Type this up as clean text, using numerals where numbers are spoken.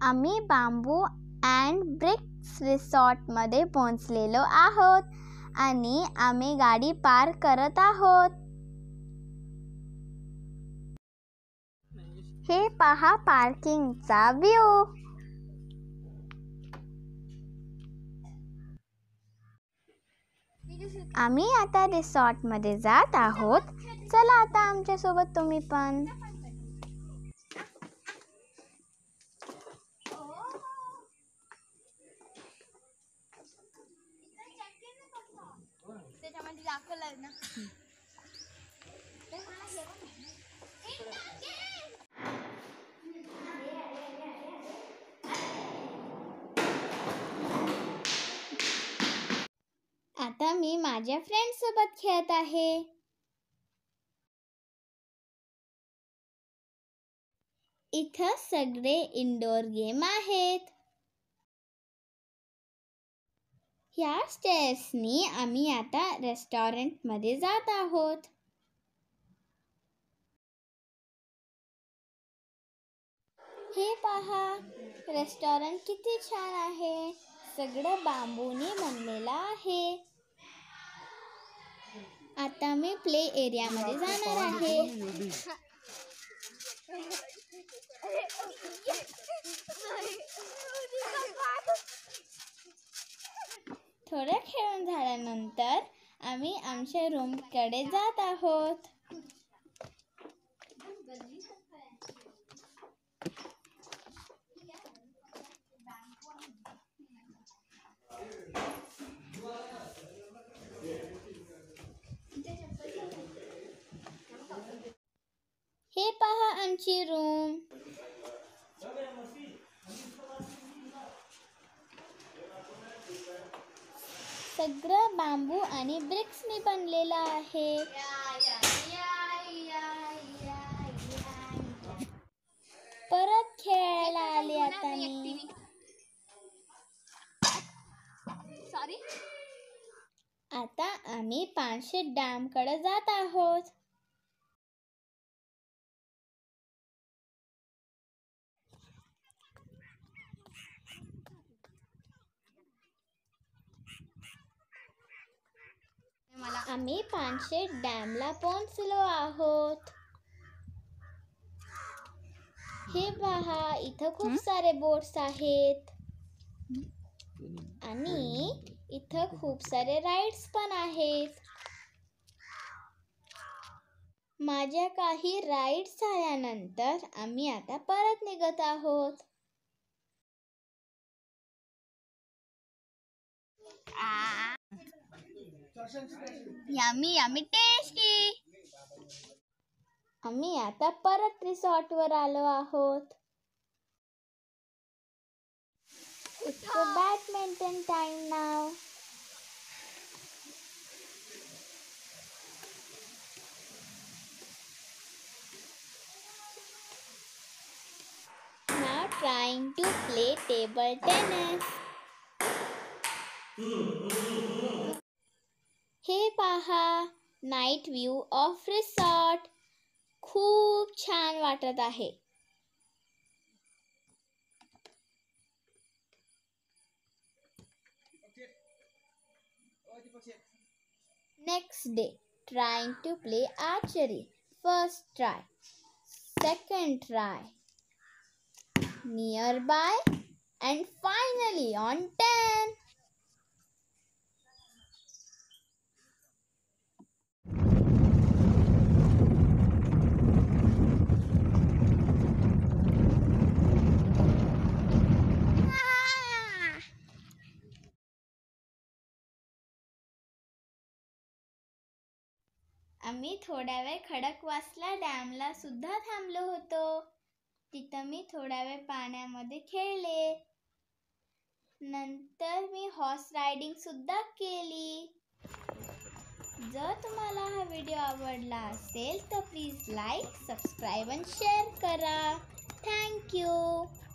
आम्ही बांबू and BRICS रिसॉर्टमध्ये पोहोचलेलो आहोत आणि आम्ही गाडी पार्क करत आहोत. हे पहा पार्किंगचा व्ह्यू. आम्ही आता रिसॉर्टमध्ये जात आहोत. चला आता आमच्यासोबत तुम्ही पण. आता मी माझ्या फ्रेंड्स सोबत खेळत आहे. इथं सगळे इंडोर गेम आहेत. ह्या स्टेअर्सनी आम्ही आता रेस्टॉरंटमध्ये जात आहोत. हे पहा रेस्टॉरंट किती छान आहे. सगळं बांबूने बनलेलं आहे. आता मी प्ले एरियामध्ये जाणार आहे. थोडं खेळून झाल्यानंतर आम्ही आमच्या रूमकडे जात आहोत. हे पहा आमची रूम. सगळं बांबू आणि ब्रिक्सनी बनलेलं आहे. परत खेळायला आले आता मी. आता आम्ही पानशेत डॅमकडे जात आहोत. आम्ही पानशेत डॅमला पोहोचलो आहोत. हे पहा इथं खूप सारे बोट्स आहेत आणि इथं खूप सारे राईड्स पण आहेत. माझ्या काही राईड्स झाल्यानंतर आम्ही आता परत निघत आहोत. Yummy yummy tasty. आम्ही आता परत रिसॉर्टवर आलो आहोत. It's a badminton time now. Now trying to play table tennis. हे पहा नाईट व्ह्यू ऑफ रिसॉर्ट. खूप छान वाटत आहे. Next day, trying to play archery. First try, second try, nearby, and finally on 10. आम्ही थोड्या वेळ खडकवासला डॅमला सुद्धा थांबलो होतो. तिथं मी थोड्या वेळ पाण्यामध्ये खेळले. नंतर मी हॉर्स रायडिंग सुद्धा केली. जर तुम्हाला हा व्हिडिओ आवडला असेल तर प्लीज लाईक, सबस्क्राईब आणि शेअर करा. थँक्यू.